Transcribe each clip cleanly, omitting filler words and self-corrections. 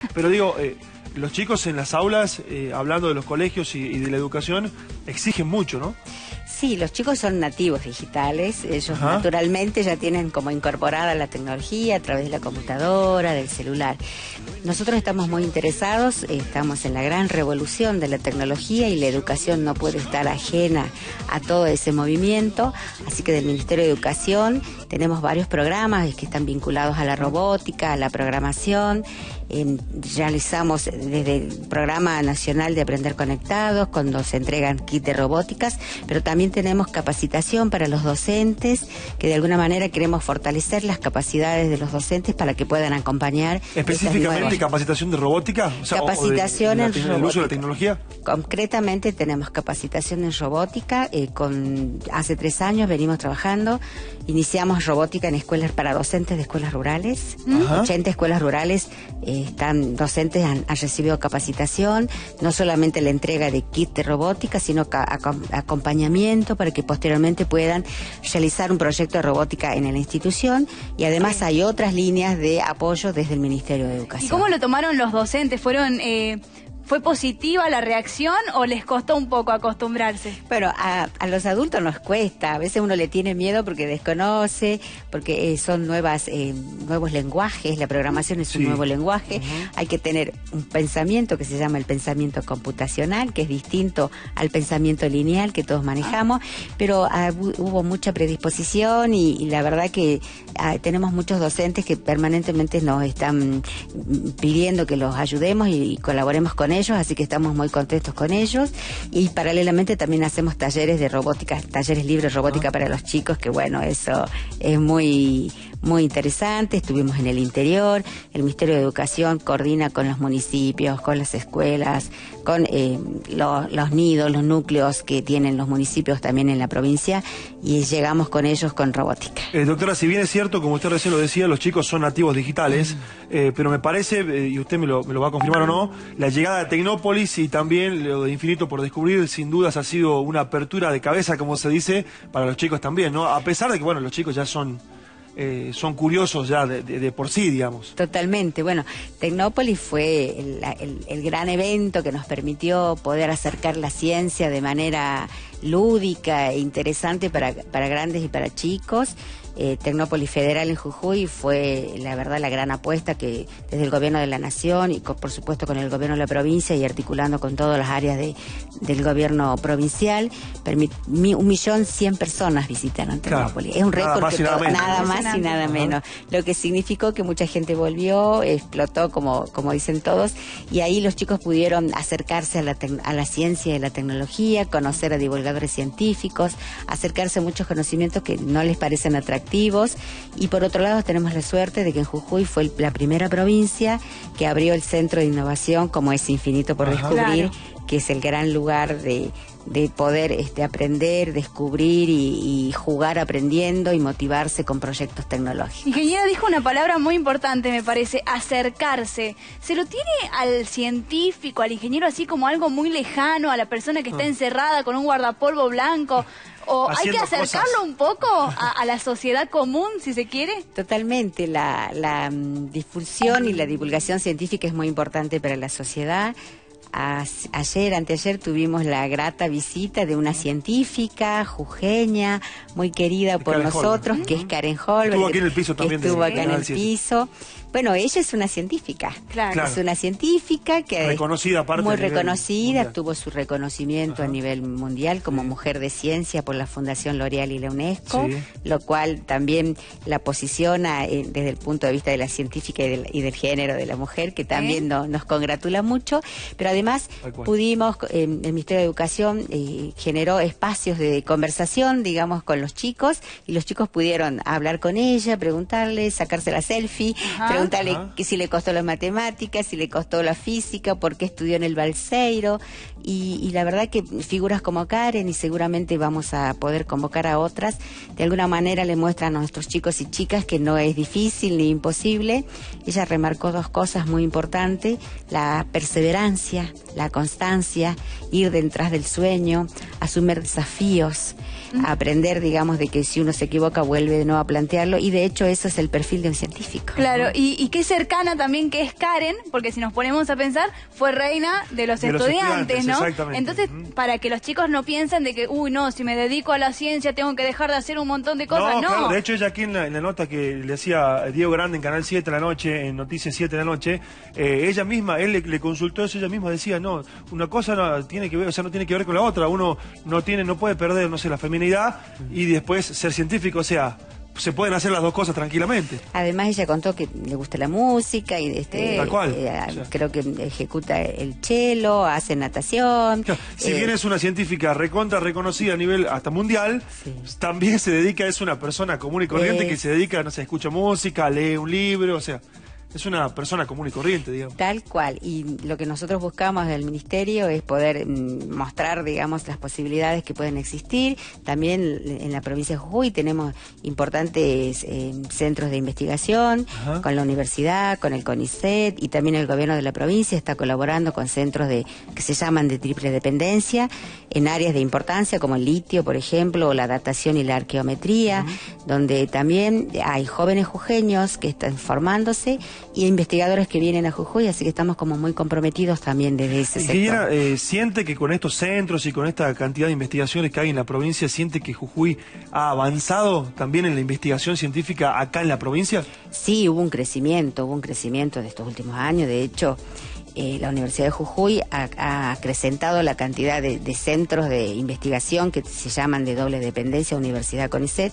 Pero digo, los chicos en las aulas, hablando de los colegios y de la educación, exigen mucho, ¿no? Sí, los chicos son nativos digitales, ellos naturalmente ya tienen como incorporada la tecnología a través de la computadora, del celular. Nosotros estamos muy interesados, estamos en la gran revolución de la tecnología y la educación no puede estar ajena a todo ese movimiento, así que del Ministerio de Educación tenemos varios programas que están vinculados a la robótica, a la programación. Realizamos desde el Programa Nacional de Aprender Conectados, cuando se entregan kits de robóticas, pero también tenemos capacitación para los docentes, que de alguna manera queremos fortalecer las capacidades de los docentes para que puedan acompañar. ¿Específicamente capacitación de robótica? O sea, capacitación en el uso de la tecnología. Concretamente tenemos capacitación en robótica, hace 3 años venimos trabajando, iniciamos robótica en escuelas para docentes de escuelas rurales, 80 escuelas rurales docentes han recibido capacitación, no solamente la entrega de kit de robótica, sino acompañamiento para que posteriormente puedan realizar un proyecto de robótica en la institución, y además hay otras líneas de apoyo desde el Ministerio de Educación. ¿Y cómo lo tomaron los docentes? ¿Fue positiva la reacción o les costó un poco acostumbrarse? Bueno, a los adultos nos cuesta, a veces uno le tiene miedo porque desconoce, porque son nuevos lenguajes, la programación es un nuevo lenguaje, hay que tener un pensamiento que se llama el pensamiento computacional, que es distinto al pensamiento lineal que todos manejamos, pero hubo mucha predisposición y la verdad que tenemos muchos docentes que permanentemente nos están pidiendo que los ayudemos y colaboremos con ellos, así que estamos muy contentos con ellos, y paralelamente también hacemos talleres de robótica, talleres libres de robótica para los chicos, que bueno, eso es muy interesante. Estuvimos en el interior, el Ministerio de Educación coordina con los municipios, con las escuelas, con los nidos, los núcleos que tienen los municipios también en la provincia, y llegamos con ellos con robótica. Doctora, si bien es cierto, como usted recién lo decía, los chicos son nativos digitales, pero me parece, y usted me lo va a confirmar o no, la llegada de Tecnópolis y también lo de Infinito por Descubrir, sin dudas ha sido una apertura de cabeza, como se dice, para los chicos también, ¿no? A pesar de que, bueno, los chicos ya son curiosos ya de por sí, digamos. Totalmente. Bueno, Tecnópolis fue el gran evento que nos permitió poder acercar la ciencia de manera lúdica e interesante para grandes y para chicos. Tecnópolis Federal en Jujuy fue, la verdad, la gran apuesta que desde el gobierno de la nación y por supuesto con el gobierno de la provincia y articulando con todas las áreas del gobierno provincial, 1.100.000 personas visitaron Tecnópolis. Es un récord, nada más y nada menos. Lo que significó que mucha gente volvió, explotó como dicen todos, y ahí los chicos pudieron acercarse a la ciencia y la tecnología, conocer a divulgadores científicos, acercarse a muchos conocimientos que no les parecen atractivos. Y por otro lado tenemos la suerte de que en Jujuy fue la primera provincia que abrió el centro de innovación como es Infinito por Descubrir, que es el gran lugar de poder aprender, descubrir y jugar aprendiendo y motivarse con proyectos tecnológicos. Ingeniera dijo una palabra muy importante, me parece, acercarse. ¿Se lo tiene al científico, al ingeniero, así como algo muy lejano, a la persona que está encerrada con un guardapolvo blanco? ¿O hay que acercarlo un poco a la sociedad común, si se quiere? Totalmente. La difusión y la divulgación científica es muy importante para la sociedad. Anteayer tuvimos la grata visita de una científica jujeña, muy querida por nosotros, que es Karen Holberg. Estuvo aquí en el piso también. Estuvo acá en el piso. Bueno, ella es una científica. Claro. Es una científica que reconocida, aparte, muy reconocida, tuvo su reconocimiento a nivel mundial como mujer de ciencia por la Fundación L'Oréal y la UNESCO, lo cual también la posiciona desde el punto de vista de la científica y del género de la mujer, que también nos congratula mucho. Pero además pudimos, el Ministerio de Educación generó espacios de conversación, digamos, con los chicos, y los chicos pudieron hablar con ella, preguntarle, sacarse la selfie, preguntarle si le costó la matemática, si le costó la física, por qué estudió en el Balseiro, y la verdad que figuras como Karen, y seguramente vamos a poder convocar a otras, de alguna manera le muestran a nuestros chicos y chicas que no es difícil ni imposible. Ella remarcó 2 cosas muy importantes: la perseverancia, la constancia, ir detrás del sueño, asumir desafíos, aprender, digamos, de que si uno se equivoca vuelve de nuevo a plantearlo, y de hecho eso es el perfil de un científico. Claro, y Y qué cercana también que es Karen, porque si nos ponemos a pensar, fue reina de los estudiantes, ¿no? Exactamente. Entonces, para que los chicos no piensen de que, uy, no, si me dedico a la ciencia tengo que dejar de hacer un montón de cosas, no. Claro, de hecho ella aquí en la nota que le hacía Diego Grande en Canal 7 de la noche, en Noticias 7 de la noche, ella misma, él le consultó eso, ella misma decía, no, una cosa no tiene que ver, o sea, no tiene que ver con la otra, uno no puede perder, no sé, la feminidad y después ser científico, o sea, se pueden hacer las dos cosas tranquilamente. Además ella contó que le gusta la música y Tal cual. creo que ejecuta el cello, hace natación. Claro, si bien es una científica reconocida a nivel hasta mundial, Sí. también se dedica, es una persona común y corriente que se dedica, no sé, escucha música, lee un libro, o sea, es una persona común y corriente, digamos. Tal cual. Y lo que nosotros buscamos del Ministerio es poder mostrar, digamos, las posibilidades que pueden existir. También en la provincia de Jujuy tenemos importantes centros de investigación, Ajá. con la universidad, con el CONICET, y también el gobierno de la provincia está colaborando con centros que se llaman de triple dependencia, en áreas de importancia como el litio, por ejemplo, o la datación y la arqueometría, donde también hay jóvenes jujeños que están formándose y investigadores que vienen a Jujuy, así que estamos como muy comprometidos también desde ese Ingeniera, sector. ¿siente que con estos centros y con esta cantidad de investigaciones que hay en la provincia, siente que Jujuy ha avanzado también en la investigación científica acá en la provincia? Sí, hubo un crecimiento de estos últimos años. De hecho, la Universidad de Jujuy ha acrecentado la cantidad de centros de investigación que se llaman de doble dependencia, Universidad CONICET,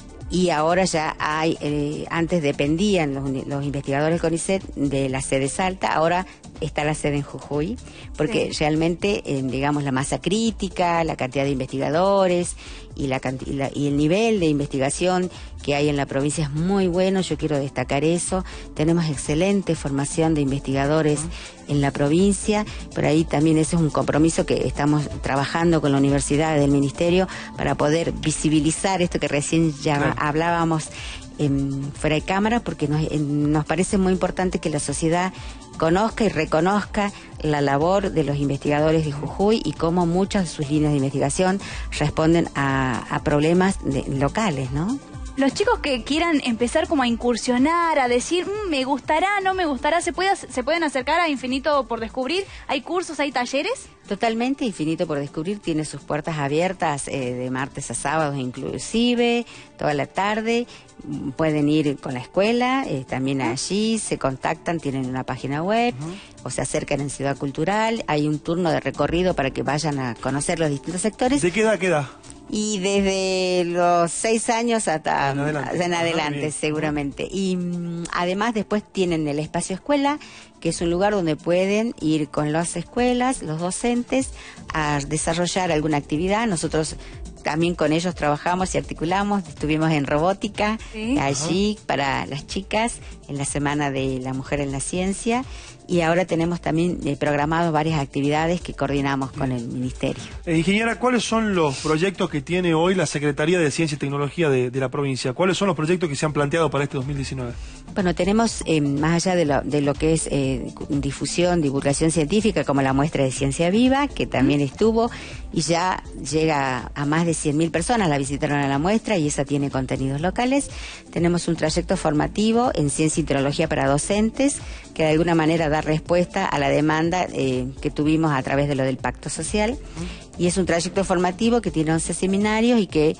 y ahora ya hay, antes dependían los investigadores CONICET de la sede Salta, ahora está la sede en Jujuy, porque realmente, digamos, la masa crítica, la cantidad de investigadores y el nivel de investigación que hay en la provincia es muy bueno. Yo quiero destacar eso. Tenemos excelente formación de investigadores en la provincia. Por ahí también ese es un compromiso que estamos trabajando con la universidad del Ministerio para poder visibilizar esto que recién ya hablábamos fuera de cámara, porque nos parece muy importante que la sociedad conozca y reconozca la labor de los investigadores de Jujuy y cómo muchas de sus líneas de investigación responden a problemas locales, ¿no? Los chicos que quieran empezar como a incursionar, a decir, me gustará, no me gustará, ¿se pueden acercar a Infinito por Descubrir? ¿Hay cursos, hay talleres? Totalmente. Infinito por Descubrir tiene sus puertas abiertas de martes a sábados inclusive, toda la tarde. Pueden ir con la escuela, también allí se contactan, tienen una página web o se acercan en Ciudad Cultural. Hay un turno de recorrido para que vayan a conocer los distintos sectores. ¿De qué edad queda? Y desde los 6 años hasta en adelante seguramente. Y además después tienen el espacio escuela, que es un lugar donde pueden ir con las escuelas, los docentes, a desarrollar alguna actividad. Nosotros también con ellos trabajamos y articulamos. Estuvimos en robótica allí para las chicas en la Semana de la Mujer en la Ciencia, y ahora tenemos también programados varias actividades que coordinamos con el Ministerio. Ingeniera, ¿cuáles son los proyectos que tiene hoy la Secretaría de Ciencia y Tecnología de la provincia? ¿Cuáles son los proyectos que se han planteado para este 2019? Bueno, tenemos, más allá de lo que es difusión, divulgación científica, como la muestra de Ciencia Viva, que también estuvo, y ya llega a más de 100.000 personas, la visitaron a la muestra, y esa tiene contenidos locales. Tenemos un trayecto formativo en Ciencia y Tecnología para docentes, que de alguna manera da respuesta a la demanda que tuvimos a través de lo del Pacto Social. Y es un trayecto formativo que tiene 11 seminarios y que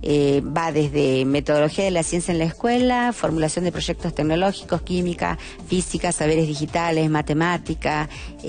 va desde metodología de la ciencia en la escuela, formulación de proyectos tecnológicos, química, física, saberes digitales, matemática,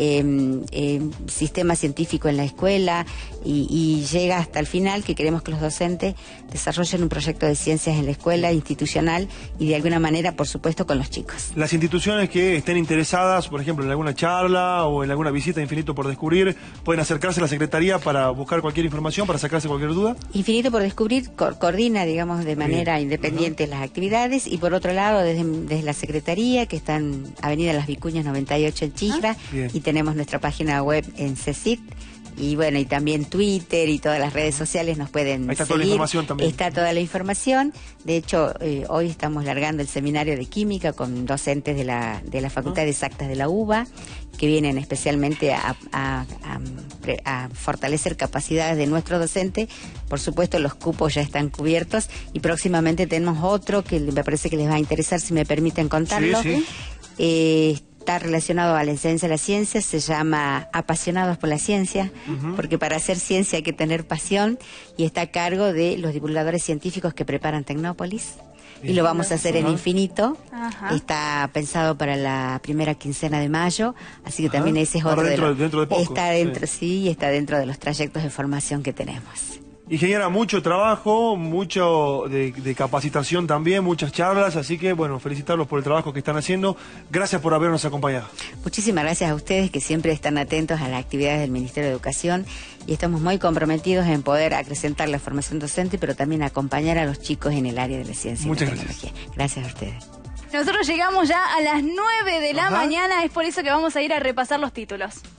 sistema científico en la escuela, y llega hasta el final, que queremos que los docentes desarrollen un proyecto de ciencias en la escuela institucional y de alguna manera, por supuesto, con los chicos. Las instituciones que estén interesadas, por ejemplo, en alguna charla o en alguna visita a Infinito por Descubrir, pueden acercarse a la Secretaría para buscar cualquier información, para sacarse cualquier duda. Infinito por Descubrir coordina, digamos, de manera independiente las actividades, y por otro lado, desde la Secretaría, que está en Avenida Las Vicuñas 98 en Chicra, y tenemos nuestra página web en CECIT. Y bueno, y también Twitter y todas las redes sociales nos pueden Ahí está seguir. toda la información también. Está toda la información. De hecho, hoy estamos largando el seminario de química con docentes de la Facultad de Exactas de la UBA, que vienen especialmente a fortalecer capacidades de nuestro docente. Por supuesto, los cupos ya están cubiertos y próximamente tenemos otro que me parece que les va a interesar, si me permiten contarlo. Sí. Está relacionado a la enseñanza de la ciencia, se llama Apasionados por la Ciencia, porque para hacer ciencia hay que tener pasión, y está a cargo de los divulgadores científicos que preparan Tecnópolis. Y lo vamos a hacer en Infinito. Está pensado para la primera quincena de mayo, así que también ese es otro dentro de poco. Está dentro, sí, está dentro de los trayectos de formación que tenemos. Ingeniera, mucho trabajo, mucho de capacitación también, muchas charlas, así que bueno, felicitarlos por el trabajo que están haciendo. Gracias por habernos acompañado. Muchísimas gracias a ustedes, que siempre están atentos a las actividades del Ministerio de Educación, y estamos muy comprometidos en poder acrecentar la formación docente, pero también acompañar a los chicos en el área de la ciencia y la tecnología. Gracias a ustedes. Nosotros llegamos ya a las 9 de la mañana, es por eso que vamos a ir a repasar los títulos.